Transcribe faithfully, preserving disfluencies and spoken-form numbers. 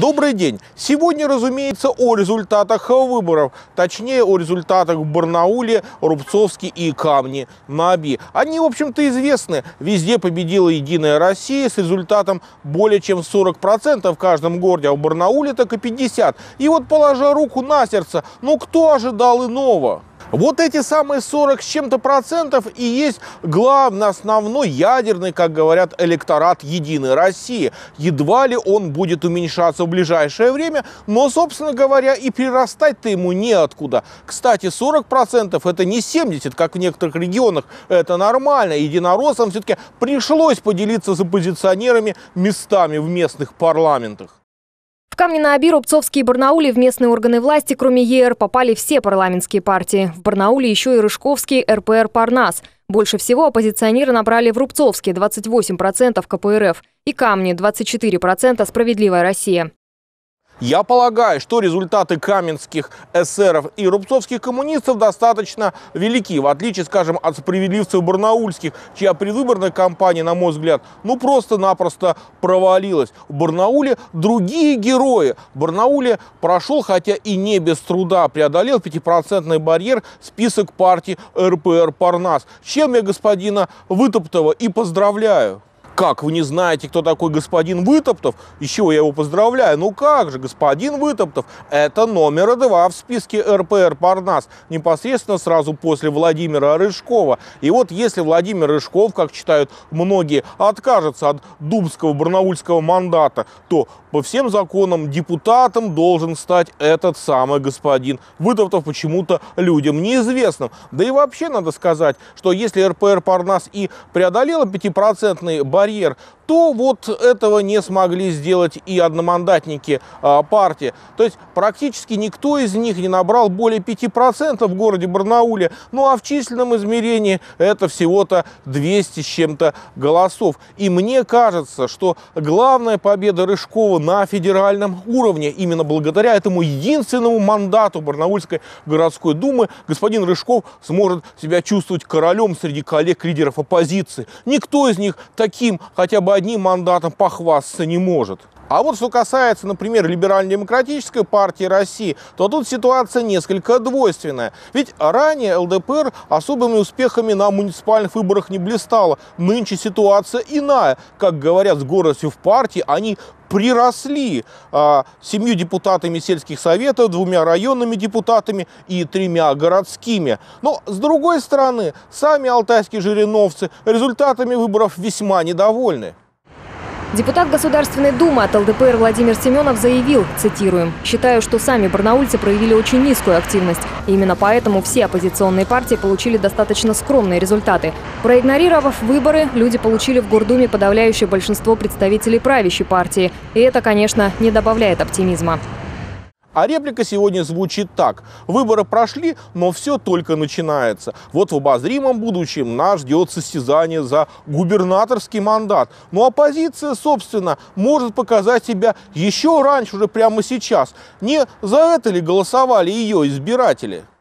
Добрый день! Сегодня, разумеется, о результатах выборов. Точнее, о результатах в Барнауле, Рубцовске и Камне-на-Оби. Они, в общем-то, известны. Везде победила «Единая Россия» с результатом более чем сорок процентов в каждом городе, а в Барнауле так и пятьдесят процентов. И вот, положа руку на сердце, ну кто ожидал иного? Вот эти самые сорок с чем-то процентов и есть главный, основной, ядерный, как говорят, электорат «Единой России». Едва ли он будет уменьшаться в ближайшее время, но, собственно говоря, и прирастать-то ему неоткуда. Кстати, сорок процентов это не семьдесят процентов, как в некоторых регионах. Это нормально. Единороссам все-таки пришлось поделиться с оппозиционерами местами в местных парламентах. В Камне-на-Оби, Рубцовске и Барнауле в местные органы власти, кроме Е Р, попали все парламентские партии. В Барнауле еще и Рыжковский Р П Р «Парнас». Больше всего оппозиционеры набрали в Рубцовске – двадцать восемь процентов Ка Пэ Эр Эф и Камне – двадцать четыре процента «Справедливая Россия». Я полагаю, что результаты каменских эсеров и рубцовских коммунистов достаточно велики, в отличие, скажем, от справедливцев барнаульских, чья предвыборная кампания, на мой взгляд, ну просто-напросто провалилась. В Барнауле другие герои. В Барнауле прошел, хотя и не без труда, преодолел пятипроцентный барьер список партий Р П Р «Парнас», чем я господина Вытоптова и поздравляю. Как, вы не знаете, кто такой господин Вытоптов? Еще я его поздравляю. Ну как же, господин Вытоптов – это номер два в списке Р П Р «Парнас», непосредственно сразу после Владимира Рыжкова. И вот если Владимир Рыжков, как считают многие, откажется от думского барнаульского мандата, то по всем законам депутатом должен стать этот самый господин Вытоптов, почему-то людям неизвестным. Да и вообще надо сказать, что если Р П Р «Парнас» и преодолела пятипроцентный барьер, барьер, то вот этого не смогли сделать и одномандатники а, партии. То есть практически никто из них не набрал более пяти процентов в городе Барнауле. Ну а в численном измерении это всего-то двести с чем-то голосов. И мне кажется, что главная победа Рыжкова на федеральном уровне, именно благодаря этому единственному мандату Барнаульской городской думы, господин Рыжков сможет себя чувствовать королем среди коллег-лидеров оппозиции. Никто из них таким хотя бы одним мандатом похвастаться не может. А вот что касается, например, Либерально-демократической партии России, то тут ситуация несколько двойственная. Ведь ранее Л Дэ Пэ Эр особыми успехами на муниципальных выборах не блистала. Нынче ситуация иная. Как говорят с гордостью в партии, они приросли а, семью депутатами сельских советов, двумя районными депутатами и тремя городскими. Но, с другой стороны, сами алтайские жириновцы результатами выборов весьма недовольны. Депутат Государственной Думы от Л Дэ Пэ Эр Владимир Семенов заявил, цитируем: «Считаю, что сами барнаульцы проявили очень низкую активность. И именно поэтому все оппозиционные партии получили достаточно скромные результаты. Проигнорировав выборы, люди получили в Гордуме подавляющее большинство представителей правящей партии. И это, конечно, не добавляет оптимизма». А реплика сегодня звучит так. Выборы прошли, но все только начинается. Вот в обозримом будущем нас ждет состязание за губернаторский мандат. Но оппозиция, собственно, может показать себя еще раньше, уже прямо сейчас. Не за это ли голосовали ее избиратели?